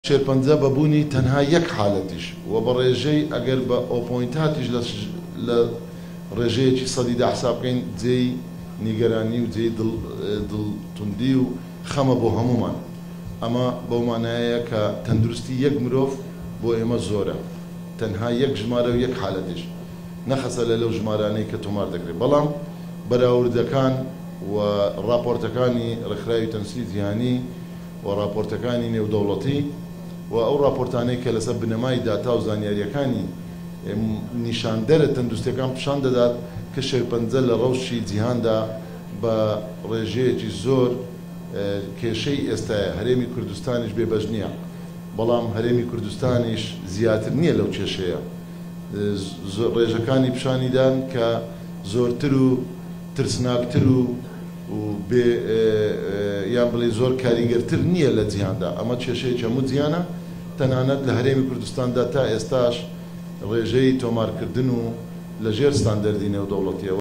شێرپەنجە بەبوونی تەنها یەک حالەتیش و بە ڕێژەی ئەگەر بە ئۆپۆینتاتیش لە ڕێژەیەکی سەدیدا حساب بکەین جێی نیگەرانی و جێی دڵتوندی و خەمە بۆ هەمومان. ئەمە بەو مانایە کە تەندروستی یەک مرۆڤ بۆ ئێمە زۆرە، تەنها یەک ژمارە و یەک حالەتیش نەخەسە لە لەو ژمارانەی کە تۆمار دەکرێت. بەڵام بەراوردەکان و راپۆرتەکانی ڕێکخراوی تەندروستی جیهانی و راپۆرتەکانی نێودەوڵەتی و ئەو راپۆرتانەی کە لەسەر بنەمای داتا و زانیاریەکانی نیشاندەرە تەندروستیەکان پیشان دەدات کە شێرپەنجە لە ڕەوشی جیهاندا بە ڕێژەیەکی زۆر کێشەی ئێستاە. هەرێمی کوردستانیش بێبەش نییە، بەڵام هەرێمی کوردستانیش زیاتر نییە لەو کێشەیە. ڕێژەکانی پیشانیدان کە زۆرتر و ترسناکتر و یان بڵێ زۆر کاریگەرتر نییە لە جیهاندا. ئەمە کێشەیەکی هەموو جیهانە، تەنانەت لە هەرێمی کوردستاندا تا ئێستاش ڕێژەی تۆمارکردن و لەژێر ستاندەردی نێودەوڵەتیەوە